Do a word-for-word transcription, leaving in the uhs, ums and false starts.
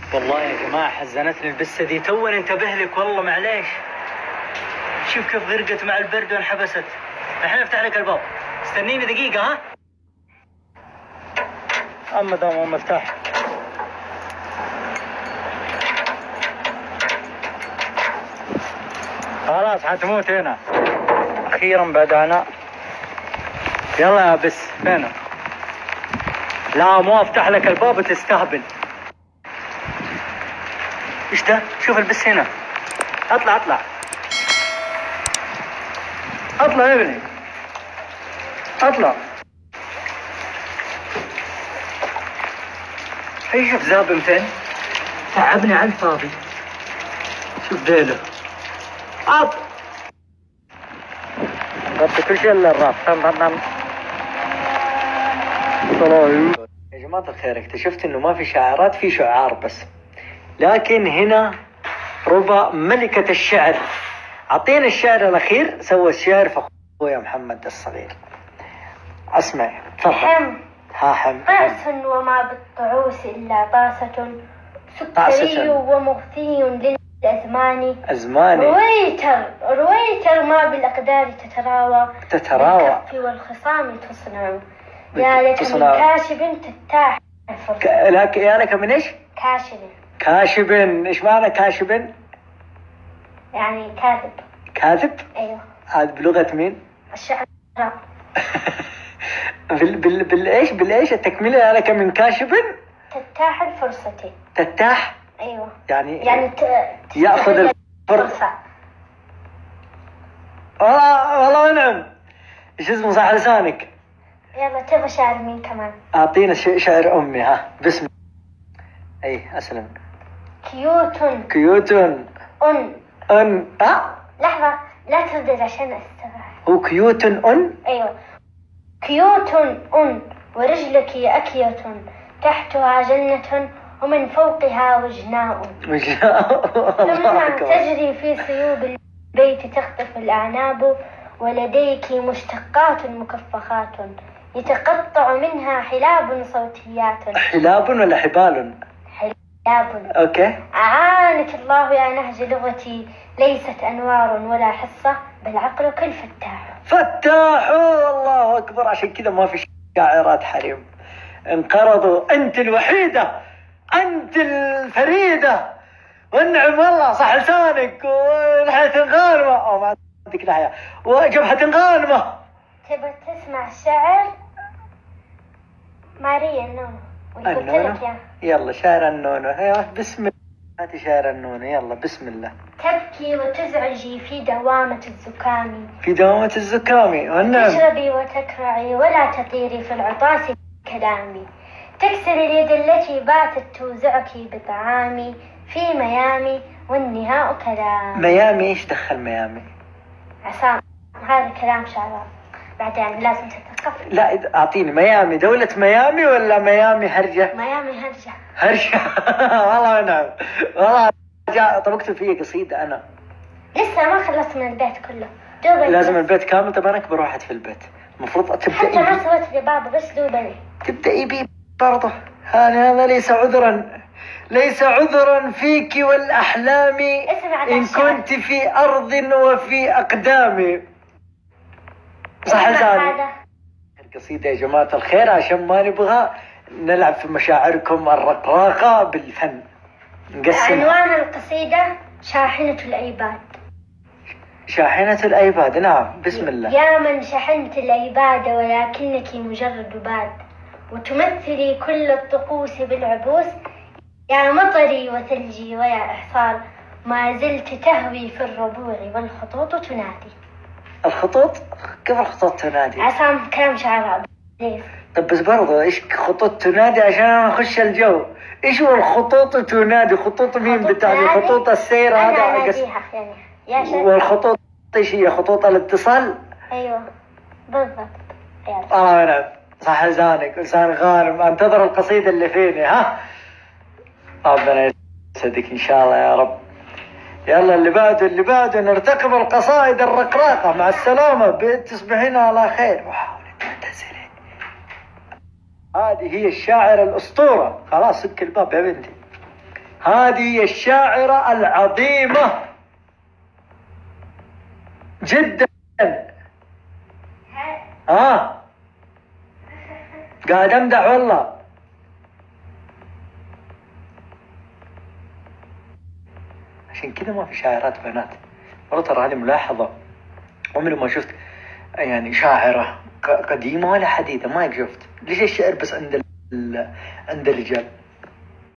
والله يا جماعة حزنتني البسة دي، تونا انتبه لك والله معليش. شوف كيف غرقت مع البرد وانحبست. الحين افتح لك الباب، استنيني دقيقة. ها اما دام هو مفتاح. خلاص حتموت هنا اخيرا بدانا. يلا يا بس فينه؟ لا مو افتح لك الباب وتستهبل. ايش ده؟ شوف البس هنا. اطلع اطلع اطلع يا ابني اطلع. هي شوف ذاب فين، تعبني على الفاضي. شوف ذيله اط ضبط كل شيء الا الراس. تم تم يا جماعة الخير، اكتشفت انه ما في شعارات، في شعار بس. لكن هنا ربى ملكة الشعر. اعطينا الشعر الاخير سوى الشعر فاخويا محمد الصغير. اسمع تفضل. حم ها حم طعس وما بالطعوس الا طاسة، سكري ومغثي للازمان ازماني. رويتر رويتر ما بالاقدار تتراوى تتراوى بالكف والخصام تصنع. يا لك من كاشب تتاح ك... لك يا لك من ايش؟ كاشب. كاشب ايش معنى كاشب؟ يعني كاذب. كاذب؟ ايوه. هذا بلغة مين؟ الشعراء. بال بال بالايش بالايش التكملة؟ يا لك من كاشب تتاح الفرصة. تتاح؟ ايوه. يعني يعني ت... ياخذ الفرصة. والله والله ونعم. ايش اسمه صح لسانك؟ يلا تبغى شعر مين كمان؟ اعطينا شعر امي. ها بسم. اي اسلم. كيوت كيوت ان ان ها لحظة لا تردد عشان استوعب. هو كيوت ان. ايوه كيوت ان ورجلك أكية تحتها جنة ومن فوقها وجناء. وجناء ثم تجري في صيوب البيت تخطف الأعناب، ولديك مشتقات مكفخات يتقطع منها حلاب صوتيات. حلاب ولا حبال؟ حلاب. اوكي. أعانك الله يا نهج لغتي، ليست أنوار ولا حصة بل عقلك الفتاح. فتاح الله أكبر. عشان كذا ما في شاعرات حريم، انقرضوا. أنت الوحيدة، أنت الفريدة، والنعم والله صح لسانك. ونحية غانمة أو ما عندك نحية، وجبهة غانمة. تبى تسمع شعر ماريا النونو؟ النونو؟ يلا شعر النونو. بسم الله. هاتي شعر النونو يلا بسم الله. تبكي وتزعجي في دوامة الزكام، في دوامة الزكام والنعم. تشربي وتكرعي ولا تطيري في العطاس كلامي، تكسر اليد التي باتت توزعك بطعامي في ميامي والنهاء كلام. ميامي ايش دخل ميامي؟ عصام هذا كلام شعراء بعدين لازم تتثقف. لا اعطيني ميامي، دولة ميامي ولا ميامي هرجة؟ ميامي هرجة. هرجة. والله نعم والله. طب اكتب فيه قصيدة انا. لسه ما خلصت من البيت كله. دوبني. لازم البيت كامل. طب انا اكبر واحد في البيت، المفروض تبدأي حتى ما سويت لبابا بس دوبني. تبدأي بي برضه. هذا ليس عذرا، ليس عذرا فيك والأحلام إن كنت في أرض وفي أقدامي. صح لساني. القصيدة يا جماعة الخير عشان ما نبغى نلعب في مشاعركم الرقراقة بالفن. نقسم. عنوان القصيدة شاحنة الأيباد. شاحنة الأيباد نعم بسم الله. يا من شحنت الأيباد ولكنك مجرد باد، وتمثلي كل الطقوس بالعبوس. يا مطري وثلجي ويا إحصار، ما زلت تهوي في الربوع والخطوط تنادي. الخطوط؟ كيف الخطوط تنادي؟ عصام كلام شعراء ليش؟ طب بس برضه ايش خطوط تنادي عشان انا اخش الجو؟ ايش هو الخطوط تنادي؟ خطوط مين بتاعي؟ خطوط السير هذا أناديها يعني يا شيخ. والخطوط ايش هي؟ خطوط الاتصال؟ ايوه بالضبط. اه نعم صح لسانك لسان غانم. انتظر القصيدة اللي فيني. ها ربنا يسعدك ان شاء الله يا رب. يلا اللي بعده اللي بعده نرتقب القصائد الرقراقة. مع السلامة تصبحين على خير وحاولي تعتذري. هذه هي الشاعر الأسطورة. خلاص سك الباب يا بنتي. هذه الشاعرة العظيمة جدا. اه قاعد امدح والله. عشان كذا ما في شاعرات بنات والله. ترى هذه ملاحظة، عمري ما شفت يعني شاعرة قديمة ولا حديثة، ما شفت. ليش الشعر بس عند ال... عند الرجال؟